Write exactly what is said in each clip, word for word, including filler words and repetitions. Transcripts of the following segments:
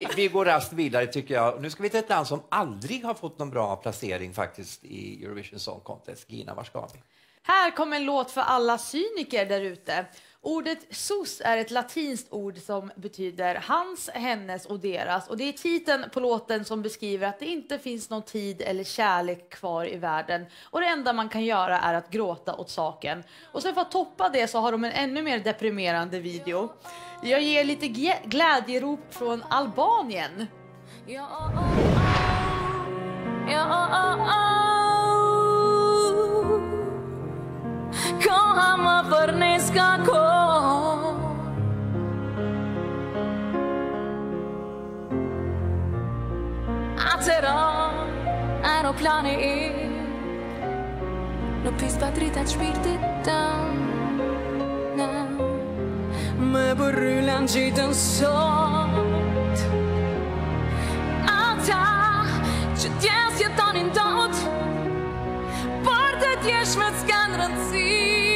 Vi går raskt vidare tycker jag. Nu ska vi till ett land som aldrig har fått någon bra placering faktiskt i Eurovision Song Contest. Gina, var ska vi? Här kommer en låt för alla cyniker där ute. Ordet sus är ett latinskt ord som betyder hans, hennes och deras. Och det är titeln på låten som beskriver att det inte finns någon tid eller kärlek kvar i världen. Och det enda man kan göra är att gråta åt saken. Och sen för att toppa det så har de en ännu mer deprimerande video. Jag ger lite glädjerop från Albanien. Ja, oh, oh, oh. Ja, oh, oh. Kohan forniska ko Atera aeroplane e No pista dritat shpirtit tam Na Me bërryllan gjitën sot Ata që t'jes jetonin dot Por të t'jesh me t'skan rëndësi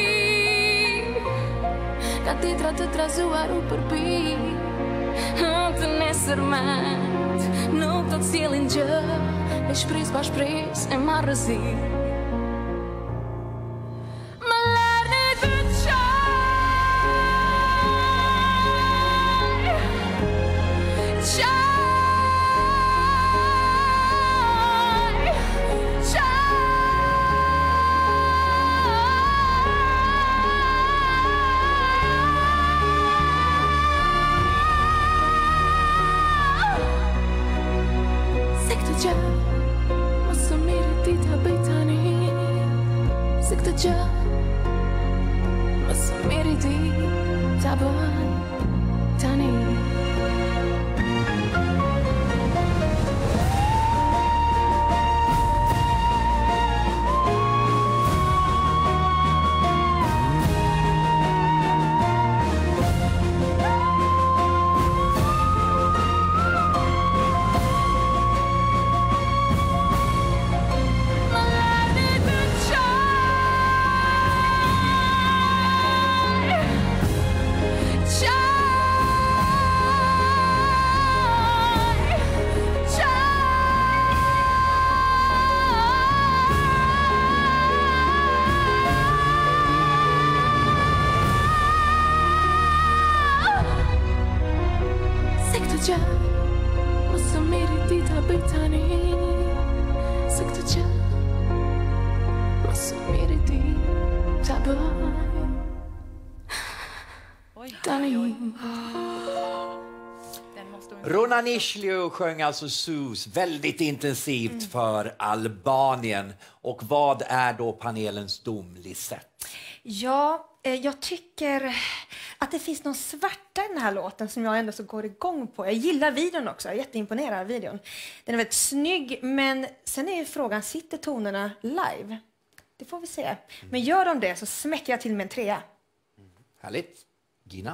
Ka titra të trazuar u përpi Të nesërmet Nuk të t'sjelin gjë E shpris pa shpris e marrëzi Më lërni të qaj Qaj Gjë, mësë miri ti t'a bën tani Ronanishliu sjöng alltså Sus väldigt intensivt mm. för Albanien. Och vad är då panelens dom, Lisette? Ja, eh, jag tycker att det finns någon svarta i den här låten som jag ändå så går igång på. Jag gillar videon också, jag är jätteimponerad av videon. Den är väldigt snygg, men sen är ju frågan, sitter tonerna live? Det får vi se. Mm. Men gör de det så smäcker jag till med en trea. Mm. Härligt. Gina?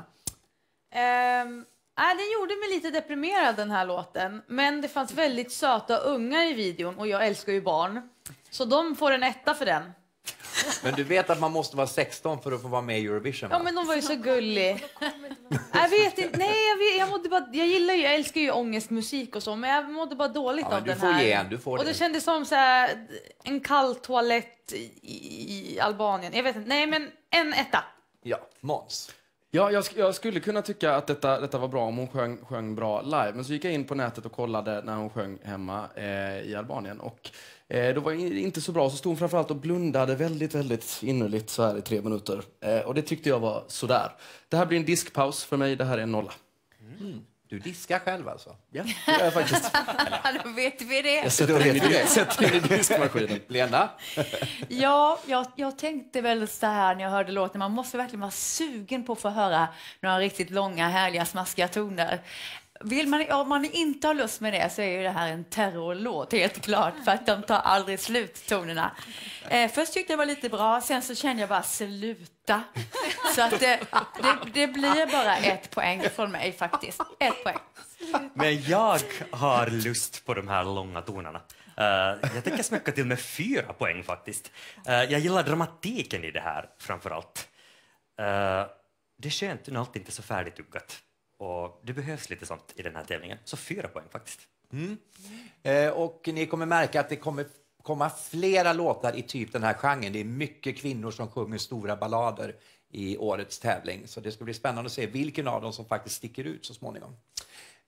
Um... Äh, den gjorde mig lite deprimerad den här låten. Men det fanns väldigt söta ungar i videon. Och jag älskar ju barn. Så de får en etta för den. Men du vet att man måste vara sexton för att få vara med i Eurovision, va? Ja, men de var ju så gullig. Jag vet inte. Nej, jag, vet, jag mådde bara... Jag gillar ju... Jag älskar ju ångestmusik och så. Men jag mådde bara dåligt ja, av du den får här. Igen, du får och det, det kändes som så här, en kall toalett i, i Albanien. Jag vet inte. Nej, men en etta. Ja, Måns. Ja, jag, jag skulle kunna tycka att detta, detta var bra om hon sjöng, sjöng bra live. Men så gick jag in på nätet och kollade när hon sjöng hemma eh, i Albanien. Och eh, då var det inte så bra. Så stod hon framförallt och blundade väldigt, väldigt innerligt så här i tre minuter. Eh, och det tyckte jag var sådär. Det här blir en diskpaus för mig. Det här är en nolla. Mm. Du diskar själv alltså? Ja, det är jag faktiskt. Då vet vi det. Jag sätter in i, sätter in i diskmaskinen. Lena? Ja, jag, jag tänkte väl så här när jag hörde låten. Man måste verkligen vara sugen på att få höra några riktigt långa, härliga, smaskiga toner. Vill man, om man inte har lust med det så är ju det här en terrorlåt, helt klart. För att de tar aldrig slut, tonerna. Eh, först tyckte jag det var lite bra, sen så kände jag bara sluta. Så att det, det, det blir bara ett poäng från mig faktiskt. Ett poäng. Men jag har lust på de här långa tonerna. Uh, jag tänker smäcka till med fyra poäng faktiskt. Uh, jag gillar dramatiken i det här framförallt. Uh, det är skönt när allt inte är så färdigtuggat. Och det behövs lite sånt i den här tävlingen. Så fyra poäng faktiskt. Mm. Eh, och ni kommer märka att det kommer komma flera låtar i typ den här genren. Det är mycket kvinnor som sjunger stora ballader i årets tävling. Så det ska bli spännande att se vilken av dem som faktiskt sticker ut så småningom.